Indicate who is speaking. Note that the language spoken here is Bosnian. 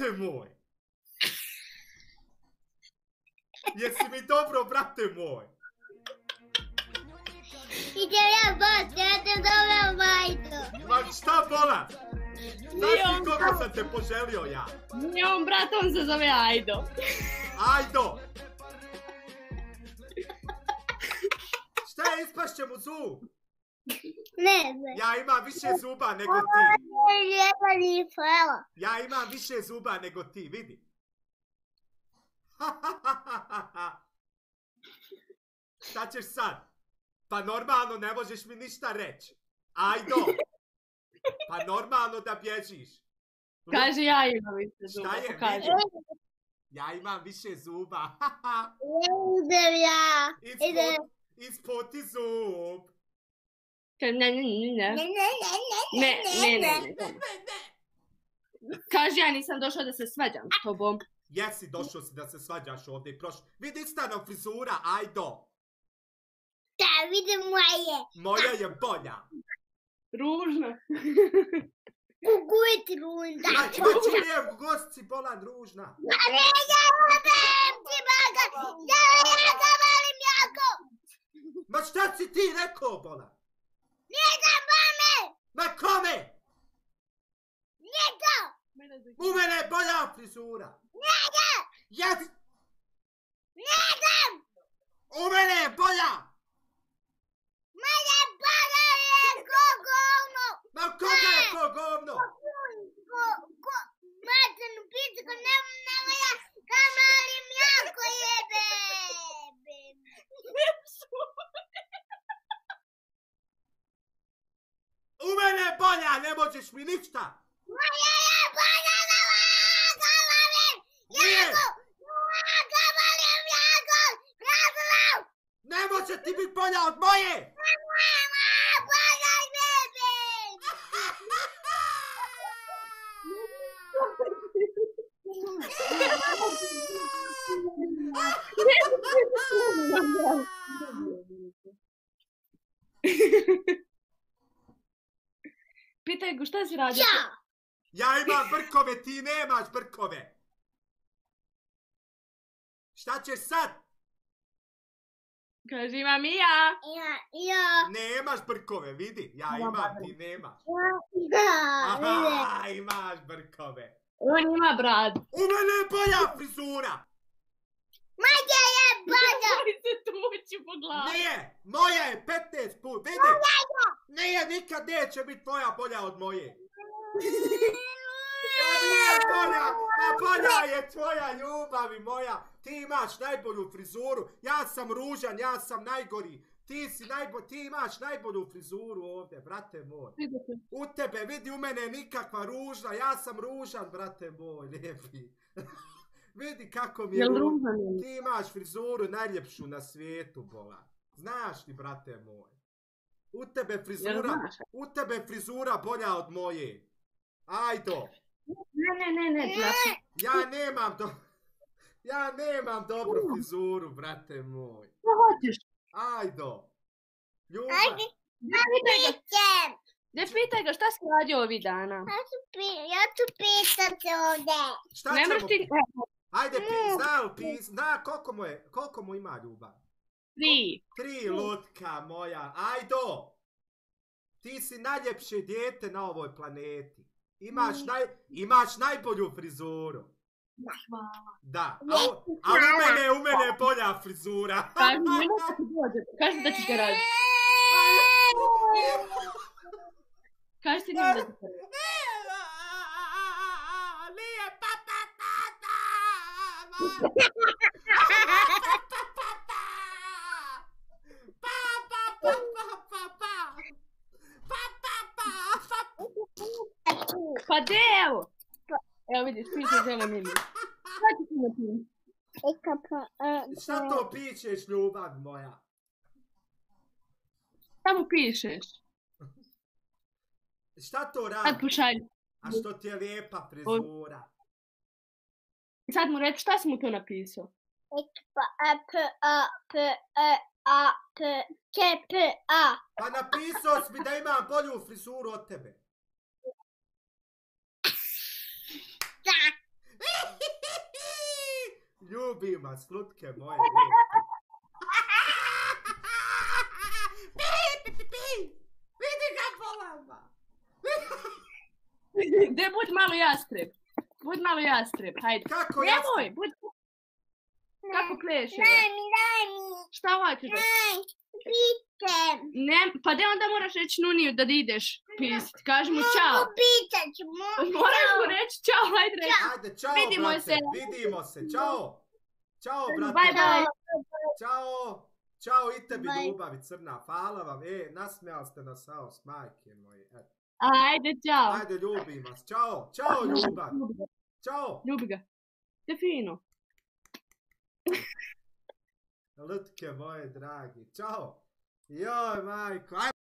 Speaker 1: brate moj? Jesi mi dobro, brate moj?
Speaker 2: Idem ja bos, ja te zovem Majdo.
Speaker 1: Ma šta bola? Znaš ti koga sam te poželio ja?
Speaker 3: Nije on brat, on se zove Ajdo.
Speaker 1: Ajdo! Šta je, ispašće mu zub?
Speaker 2: Ne znam.
Speaker 1: Ja imam više zuba nego ti.
Speaker 2: Lijepa nisu, evo.
Speaker 1: Ja imam više zuba nego ti, vidi. Šta ćeš sad? Pa normalno ne možeš mi ništa reći. Ajdo! Pa normalno da bježiš.
Speaker 3: Kaži ja imam više zuba.
Speaker 1: Šta je?
Speaker 3: Pokaži.
Speaker 1: Ja imam više zuba.
Speaker 2: Idem ja. Idem.
Speaker 1: Ispoti zub.
Speaker 3: Ne. Kaži, ja nisam došla da se svađam s tobom.
Speaker 1: Jesi došao si da se svađaš ovdje i prošlo. Vidi stano frizura, Ajdo.
Speaker 2: Da, vidim moje.
Speaker 1: Moja je bolja.
Speaker 3: Ružna.
Speaker 2: Kugut runda.
Speaker 1: Znači, već nije gosci bolan ružna.
Speaker 2: Ne, ja volim ti baga. Ja ga volim jako.
Speaker 1: Ma šta si ti rekao, bolan?
Speaker 2: Njega mame.
Speaker 1: Ma kome?
Speaker 2: Njega.
Speaker 1: U mene je bolja frizura.
Speaker 2: Njega.
Speaker 1: Jes!
Speaker 2: Njega.
Speaker 1: U mene je bolja!
Speaker 2: Mene baga je ko govno.
Speaker 1: Ma koga je ko govno?
Speaker 2: Macan u pičku nema ja kamalim jako jebe.
Speaker 1: U mene je bolja, ne možeš mi ništa!
Speaker 2: Moja je bolja na vaga volim jako. Vaga volim jako. Razlav.
Speaker 1: Ne može ti biti bolja od moje!
Speaker 2: Mama, bolja jebe.
Speaker 3: Pitaj go šta si radio?
Speaker 2: Ja.
Speaker 1: Ja imam brkove, ti nemaš brkove! Šta ćeš sad?
Speaker 3: Kaži, imam i ja.
Speaker 2: Ja.
Speaker 1: Nemaš brkove, vidi. Ja imam, ti nemaš.
Speaker 2: Ja.
Speaker 1: Aha, imaš brkove.
Speaker 3: On ima brad.
Speaker 1: U mene je bolja frizura!
Speaker 2: Moja je bolja.
Speaker 3: Moj se tući po glavi.
Speaker 1: Nije! Moja je 15 put, vidi! Nije, nikad neće biti tvoja bolja od moje. Nije bolja, a bolja je tvoja ljubav i moja. Ti imaš najbolju frizuru, ja sam ružan, ja sam najgori. Ti imaš najbolju frizuru ovdje, brate moj. U tebe, vidi, u mene nikakva ružna, ja sam ružan, brate moj, lijepi. Vidi kako mi je ružan. Ti imaš frizuru najljepšu na svijetu, bola. Znaš ti, brate moj. U tebe frizura bolja od moje. Ajdo.
Speaker 3: Ne.
Speaker 1: Ja nemam dobru frizuru, brate moj.
Speaker 3: Šta hoćeš?
Speaker 1: Ajdo. Ljubav.
Speaker 3: Ne pitaj ga šta si radio ovih dana.
Speaker 2: Ja ću pitat ovdje.
Speaker 1: Šta
Speaker 3: Ne
Speaker 1: ćemo?
Speaker 3: mreš ti...
Speaker 1: Ajde, zna koliko mu ima ljubav? 3 lutka moja. Ajdo. Ti si najljepše dijete na ovoj planeti. Imaš najbolju frizuru. Da. A u mene je bolja frizura.
Speaker 3: Kaži da ćeš ga raditi. Kaži ti njim da ćeš ga raditi.
Speaker 1: Nije
Speaker 3: Pa de, evo. Evo vidiš, piše žele mili. Šta ti ti napiši?
Speaker 1: Šta to pišeš, ljubav moja?
Speaker 3: Šta mu pišeš?
Speaker 1: Šta to
Speaker 3: Sad
Speaker 1: radi?
Speaker 3: pošalj.
Speaker 1: A što ti je lijepa frizura?
Speaker 3: Sad mu reći šta si mu to napisao?
Speaker 1: Pa napisao si mi da imam bolju frizuru od tebe. Ljubim vas, lutke moje. Vidi ga bolama.
Speaker 3: Gde bud malo jastreb. Bud malo jastreb, hajde.
Speaker 1: Kako
Speaker 3: Nemoj,
Speaker 1: jastreb?
Speaker 3: bud... Kako pleše?
Speaker 2: Daj mi.
Speaker 3: Šta hoćeš da...
Speaker 2: Pitem.
Speaker 3: Ne, pa gde onda moraš reći Nuniju da ideš pisat. Kaži mu čao.
Speaker 2: Pitat ću.
Speaker 3: Moraš mu reći čao, hajde reći.
Speaker 1: Ajde, čao,
Speaker 3: Vidimo
Speaker 1: brate.
Speaker 3: se.
Speaker 1: Vidimo se, čao. Čao, brate.
Speaker 3: Bye, bye.
Speaker 1: Ćao. Ćao i tebi
Speaker 2: Bye.
Speaker 1: ljubavi crna. Hvala vam. Nasmijali ste nas, saos, majke moje.
Speaker 3: Ajde, čao.
Speaker 1: Ajde, ljubim vas. Ćao. Ćao, ljubav.
Speaker 3: Ljubi ga.
Speaker 1: Ćao.
Speaker 3: Ljubi ga. Te fino.
Speaker 1: Lutke moje dragi. Ćao. Joj, majko.